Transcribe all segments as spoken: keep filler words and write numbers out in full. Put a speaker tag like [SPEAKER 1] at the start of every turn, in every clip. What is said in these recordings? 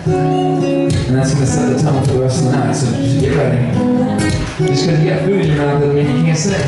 [SPEAKER 1] And that's going to set the tone for the rest of the night, so just get ready. Just because you got food in your mouth doesn't mean you can't sing.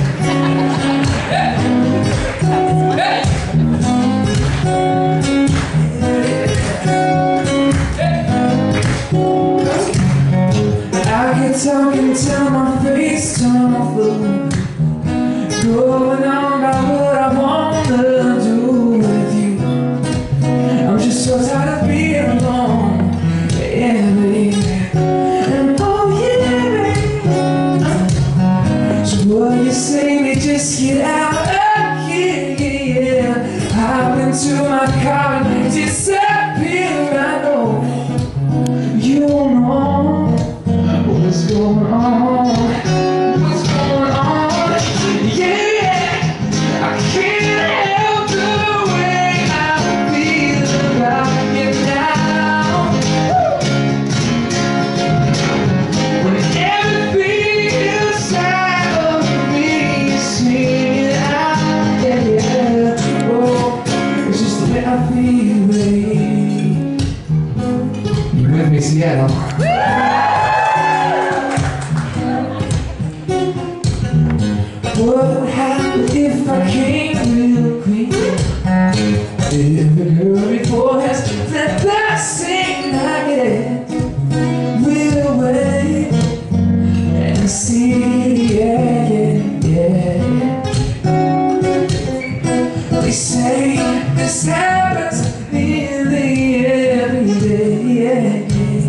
[SPEAKER 1] I get talking till my face turns blue, going on about what I wanna do with you. I'm just so tired of being alone, yeah, baby. And oh yeah, baby. So what you say, me just get out of here, yeah, yeah. Hop into my car and disappear. I know you don't know what's going on. What's going on? Yeah, I can't help the way I feel about you now. When everything inside of me is singing out, yeah, yeah. Oh, it's just the way I feel, babe. You with me, Seattle? What would happen if I came real quick? If the girl before has that blessing I get, we'll wait and see, yeah, yeah, yeah. They say this happens nearly every day, yeah, yeah.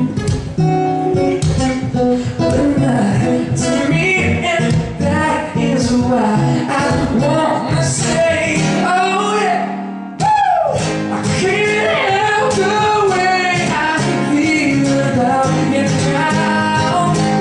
[SPEAKER 1] But not to me, and that is why I wanna say, oh yeah, woo! I can't help the way I feel about you now.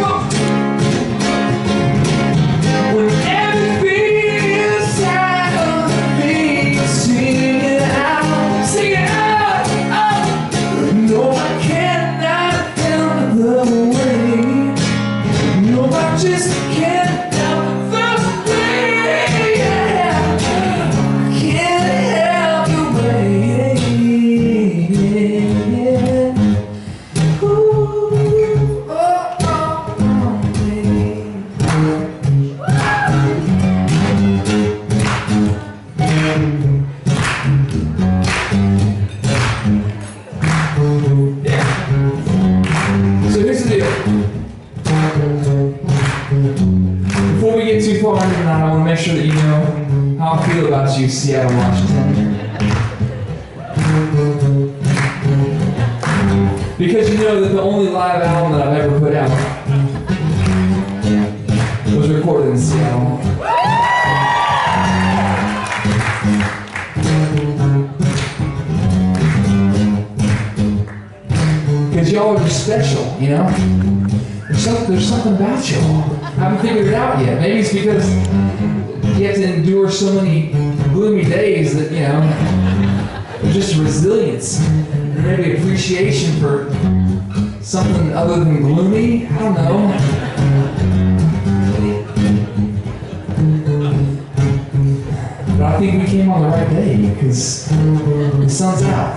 [SPEAKER 1] When everything inside of me is singing out, singing out, oh, no, I cannot help the way, no, I just can't help the way, yeah. I can't help the way, yeah. Ooh, oh, oh, oh, babe. Yeah. So here's the deal. Before we get too far into the night, I want to make sure that you know how I feel about you, Seattle, Washington. Because you know that the only live album that I've ever put out was recorded in Seattle. Because y'all are just special, you know? There's something, there's something about y'all. I haven't figured it out yet. Maybe it's because you have to endure so many gloomy days that, you know, there's just resilience and maybe appreciation for something other than gloomy. I don't know. But I think we came on the right day because the sun's out.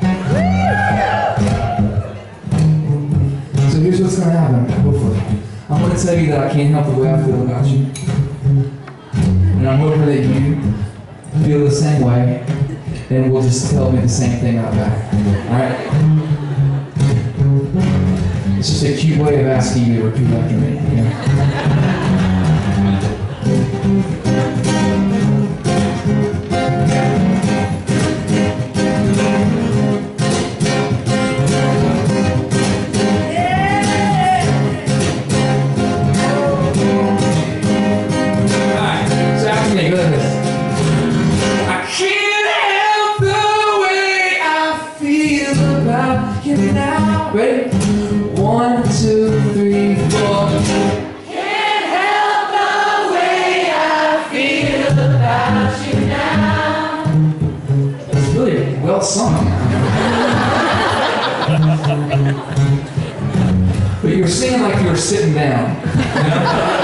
[SPEAKER 1] So here's what's going to happen, hopefully. I'm going to tell you that I can't help the way I feel about you. And I'm hoping that you feel the same way, and will just tell me the same thing out back. Alright? It's just a cute way of asking you to repeat after me. You know? Ready? One, two, three, four. Can't help the way I feel about you now. It's really well sung. But you were singing like you were sitting down. You know?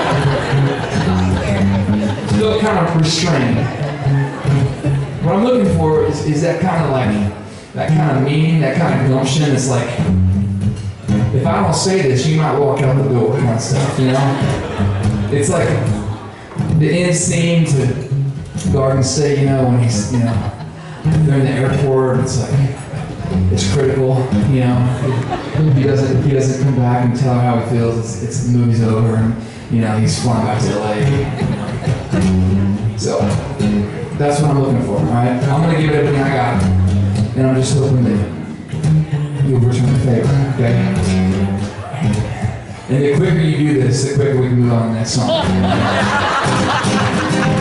[SPEAKER 1] Still kind of restrained. What I'm looking for is, is that kind of like that kind of meaning, that kind of gumption. It's like, if I don't say this, you might walk out the door kind of stuff, you know? It's like the end scene to Garden State, you know, when he's, you know, they're in the airport, it's like, it's critical, you know? He doesn't, he doesn't come back and tell her how he feels, it's, it's the movie's over, and, you know, he's flying back to L A. So, that's what I'm looking for, alright? I'm gonna give it everything I got, and I'm just hoping that you'll return the favor, okay? And the quicker you do this, the quicker we can move on to the next song.